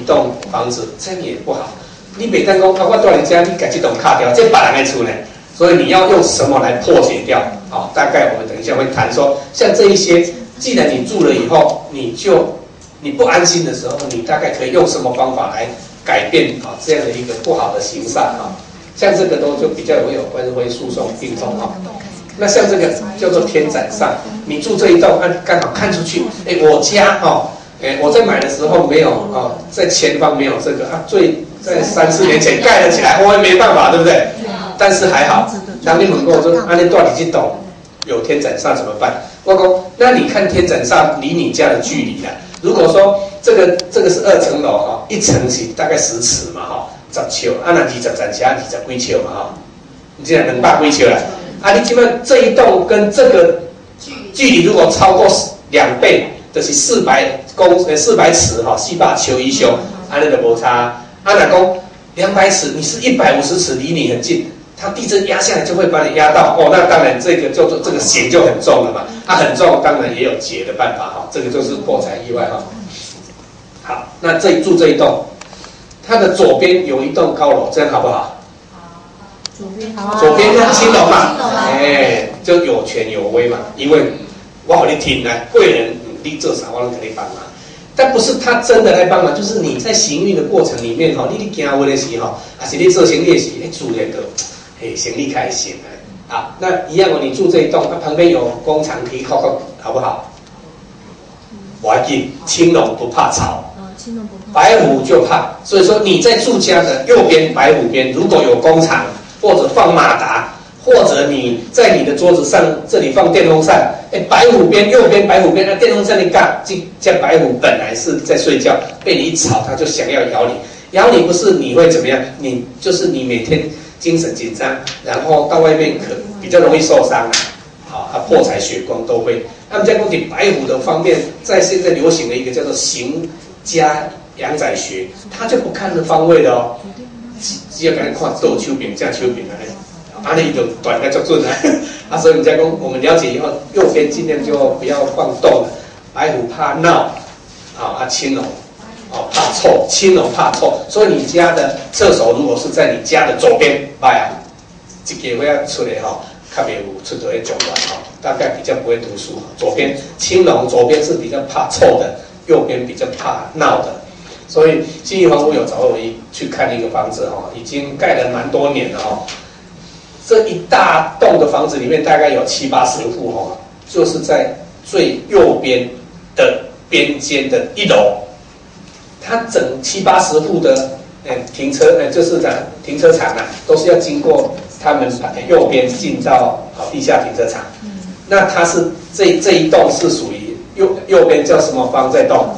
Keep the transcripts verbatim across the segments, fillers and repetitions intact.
栋房子，这样也不好。你每当讲啊，我住你家，你改这栋卡掉，这别人的厝呢？所以你要用什么来破解掉？啊、哦，大概我们等一下会谈说，像这一些，既然你住了以后，你就你不安心的时候，你大概可以用什么方法来改变啊、哦、这样的一个不好的行善啊、哦？像这个都就比较会有官非诉讼并重啊。那像这个叫做天斩上，你住这一栋，啊，刚好看出去，哎，我家哦，哎，我在买的时候没有哦，在前方没有这个啊，最在三四年前盖了起来，我也没办法，对不对？但是还好，当你们跟我说，啊，你到底去懂有天斩上怎么办？我说，那你看天斩上离你家的距离啊，如果说这个这个是二层楼哈，一层是大概十尺嘛哈，十尺，啊那二十层加二十几尺嘛哈，你这样两百几尺了。啊，你基本这一栋跟这个距离如果超过两倍，就是四百公呃四百尺哈，四百尺以上，啊那个摩擦，啊那讲两百尺，你是一百五十尺离你很近，它地震压下来就会把你压到哦，那当然这个叫做这个险就很重了嘛，它、啊、很重，当然也有解的办法哈，这个就是破财意外哈。好，那这住这一栋，它的左边有一栋高楼，这样好不好？ 左边好啊， 左边是青楼嘛，哎、欸，就有权有威嘛，因为我好你听呢，贵人你做啥我都给你帮忙，但不是他真的来帮忙，就是你在行运的过程里面哈，你你行运的时候，还是你做生意的时候，你主人的，哎，生意开心哎，啊，那一样哦，你住这一栋，它旁边有工厂可以考考，好不好？我要紧，青龙不怕草。白虎就怕，所以说你在住家的右边白虎边，如果有工厂或者放马达，或者你在你的桌子上这里放电风扇，哎，白虎边右边白虎边，那电风扇你干，这这白虎本来是在睡觉，被你一吵，它就想要咬你，咬你不是你会怎么样？你就是你每天精神紧张，然后到外面可比较容易受伤啊，好，它破财血光都会。他们在讲起白虎的方面，在现在流行的一个叫做行家阳宅学，他就不看的方位的哦，只要给人看倒手柄、正手柄啊，啊，你就短的就准了。啊，所以人家讲，我们了解以后，右边尽量就不要放动了。白虎怕闹，啊，啊，青龙，哦，怕臭，青龙怕臭，所以你家的厕所如果是在你家的左边，哎呀，这个会要出来哈，较袂有出到一种乱哈，大概比较不会读书。左边青龙左边是比较怕臭的，右边比较怕闹的。所以信义房屋有找我一去看一个房子哈，已经盖了蛮多年了哈。这一大栋的房子里面大概有七八十户哈，就是在最右边的边间的一楼，它整七八十户的呃停车呃就是讲停车场啊，都是要经过他们右边进到好地下停车场。那它是这这一栋是属于右右边叫什么方在动？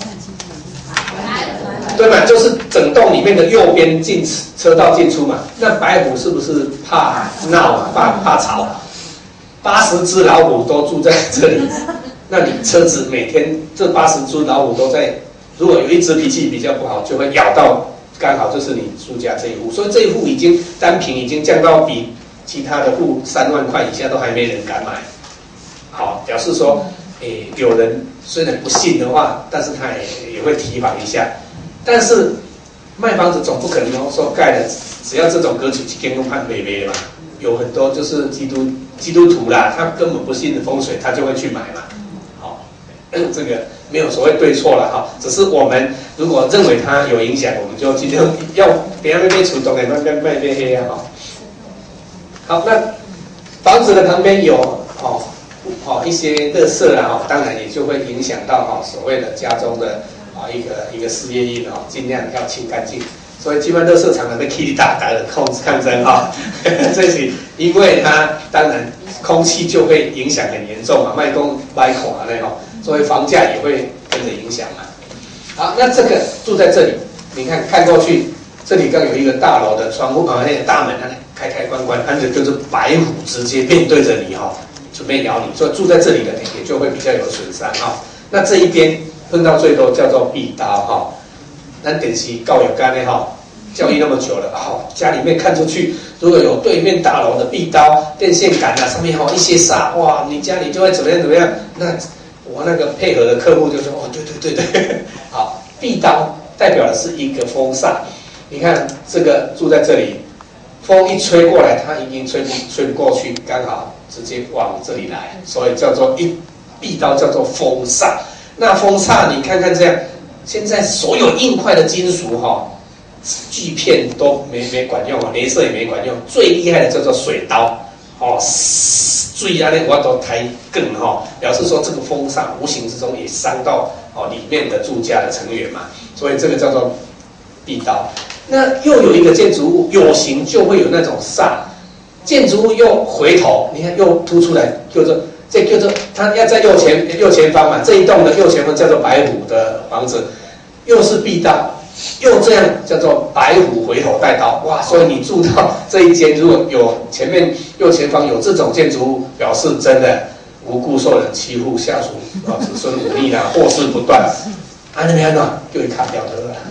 对嘛，就是整栋里面的右边进车道进出嘛。那白虎是不是怕闹嘛，怕怕吵？八十只老虎都住在这里，那你车子每天这八十只老虎都在，如果有一只脾气比较不好，就会咬到，刚好就是你住家这一户，所以这一户已经单品已经降到比其他的户三万块以下都还没人敢买。好，表示说，诶，有人虽然不信的话，但是他也也会提防一下。但是卖房子总不可能说盖了，只要这种格局去跟公判美美嘛，有很多就是基督基督徒啦，他根本不信的风水，他就会去买嘛。好，这个没有所谓对错了哈，只是我们如果认为它有影响，我们就尽量要不要被除东的，那边卖被黑啊哈。好，那房子的旁边有哦哦一些垃圾啦哈，当然也就会影响到哈所谓的家中的。啊，一个一个事业运哦，尽量要清干净。所以基本垃圾场的被气力大大的控制抗争哈，这是因为它当然空气就会影响很严重嘛，卖工卖垮那哈，所以房价也会跟着影响嘛。好，那这个住在这里，你看看过去，这里刚有一个大楼的窗户啊，那个大门啊开开关关，它就是白虎直接面对着你哈，准备咬你，所以住在这里的也就会比较有损伤哈。那这一边。碰到最多叫做壁刀哈，咱电视教育干的哈，教育那么久了，好、哦，家里面看出去如果有对面大楼的壁刀、电线杆啊，上面哈一些沙，哇，你家里就会怎么样怎么样？那我那个配合的客户就说，哦，对对对对，好，壁刀代表的是一个风煞。你看这个住在这里，风一吹过来，它已经吹不吹不过去，刚好直接往这里来，所以叫做一壁刀叫做风煞。那风煞你看看这样，现在所有硬块的金属哈、哦，锯片都没没管用啊，雷射也没管用，最厉害的叫做水刀哦，最安的我都抬更哈，表示说这个风煞无形之中也伤到哦里面的住家的成员嘛，所以这个叫做壁刀。那又有一个建筑物有形就会有那种煞，建筑物又回头，你看又凸出来，叫做这叫做它要在右前右前方嘛，这一栋的右前方叫做白虎的房子，又是壁刀，又这样叫做白虎回头带刀，哇！所以你住到这一间，如果有前面右前方有这种建筑物，表示真的无故受人欺负，下属啊子孙忤逆啦，祸事不断，啊那边呢就会卡掉的了。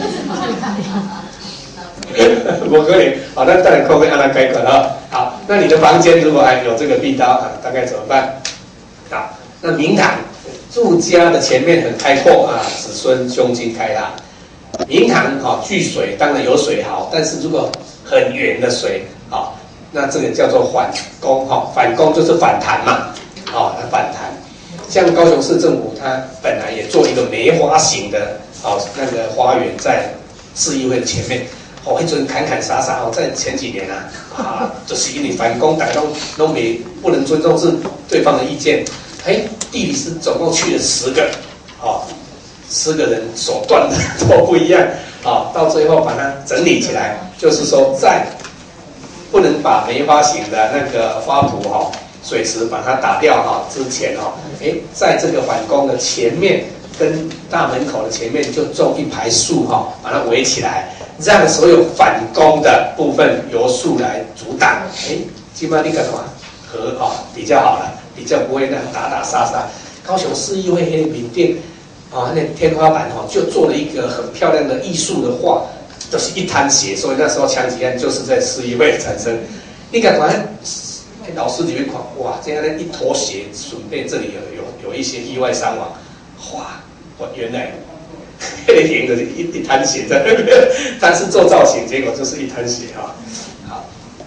我可以，好，那当然扣会按它改款了。好，那你的房间如果还有这个壁刀啊，大概怎么办？好，那明堂住家的前面很开阔啊，子孙胸襟开朗。明堂哈聚水，当然有水豪，但是如果很圆的水，好，那这个叫做反攻哈，反攻就是反弹嘛，好，它反弹。像高雄市政府，它本来也做一个梅花形的哦那个花园在市议会的前面。哦，一阵砍砍杀杀哦，在前几年啊，啊，就是因为反攻，大家都都没不能尊重是对方的意见。哎，地理师总共去了十个，哦，十个人手段的都不一样，啊、哦，到最后把它整理起来，就是说在不能把梅花形的那个花圃哈、哦、水池把它打掉哈、哦、之前哦，哎，在这个反攻的前面跟大门口的前面就种一排树哈、哦，把它围起来。让所有反攻的部分由树来阻挡，哎，基本上你干嘛和啊、哦、比较好了，比较不会那样打打杀杀。高雄市议会那面店啊，那天花板哈、哦、就做了一个很漂亮的艺术的画，都、就是一滩血，所以那时候枪击案就是在市议会产生。你干嘛？老师里面看，哇，这样的一坨血，准备这里有有有一些意外伤亡，哇，我原来。黑影的一一滩血在那边，但是做造型，结果就是一滩血哈。好，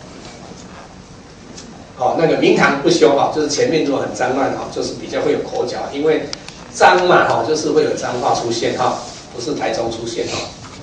好，那个明堂不修哈，就是前面如果很脏乱哈，就是比较会有口角，因为脏嘛哈，就是会有脏话出现哈，不是台中出现哈。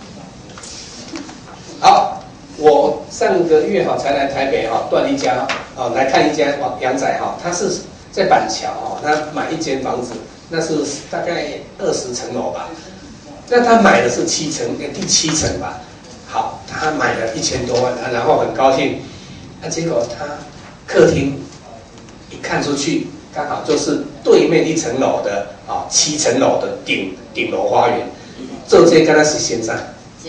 好，我上个月哈才来台北哈，断一家啊来看一家阳宅哈，他是在板桥哈，他买一间房子，那是大概二十层楼吧。那他买的是七层，第七层吧。好，他买了一千多万，然后很高兴。那、啊、结果他客厅一看出去，刚好就是对面一层楼的啊、哦，七层楼的顶顶楼花园。这些刚才是先生，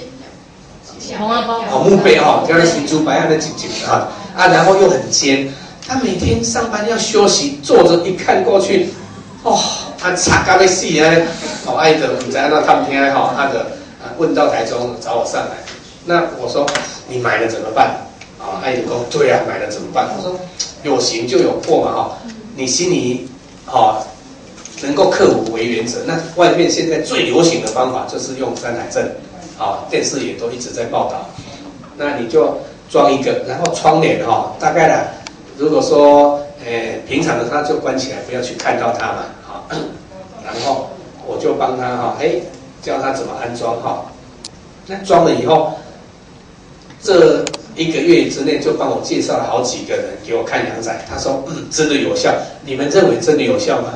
哦墓碑哈，刚才新竹白案的景景啊啊，然后又很尖。他每天上班要休息，坐着一看过去，哦。他查到要死呢，哦，爱的不知道那他们听哈，他的啊问到台中找我上来，那我说你买了怎么办？啊，爱的说对啊，买了怎么办？我说有形就有破嘛哈，你心里哈能够克服为原则。那外面现在最流行的方法就是用山海镇，啊，电视也都一直在报道。那你就装一个，然后窗帘哈，大概呢，如果说呃平常的他就关起来，不要去看到它嘛。然后我就帮他哈，哎，教他怎么安装哈。那装了以后，这一个月之内就帮我介绍了好几个人给我看阳宅。他说，嗯，真的有效。你们认为真的有效吗？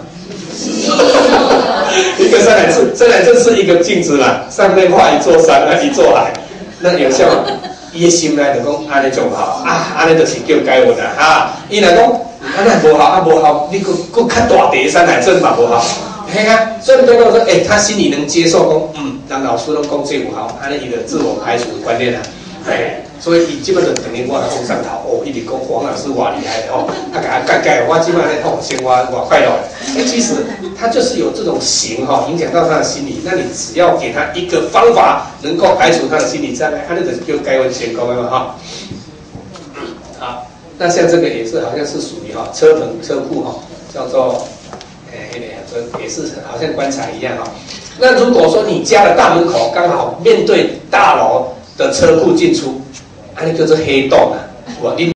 一个山海镇，山海镇是一个镜子嘛，上面画一座山，一座海，那有效吗？伊心内就讲安尼就好啊，安尼就是叫解运啊哈。伊来讲。啊，那不好啊，不好，你搁搁看大地山海镇嘛不好，嘿啊，所以对我说，哎、欸，他心里能接受讲，嗯，让老师都讲这不好，安尼伊个自我排除的观念啊，哎，所以伊基本上等于我来往上头，哦，一直讲黄老师哇厉害的哦，他给他盖盖，我基本上哦，先我我快乐，哎，其实他就是有这种形哈、哦，影响到他的心理，那你只要给他一个方法，能够排除他的心理障碍，他那个就该问成功了哈，好。那像这个也是好像是属于哈车棚车库哈，叫做诶，这也是好像棺材一样哈。 那如果说你家的大门口刚好面对大楼的车库进出，啊，那叫做黑洞啊，哇，你。